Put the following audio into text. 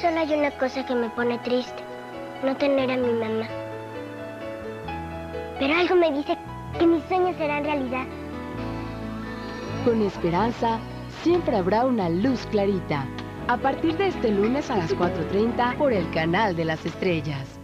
Solo hay una cosa que me pone triste, no tener a mi mamá. Pero algo me dice que mis sueños serán realidad. Con esperanza, siempre habrá una luz clarita. A partir de este lunes a las 4:30 por el Canal de las Estrellas.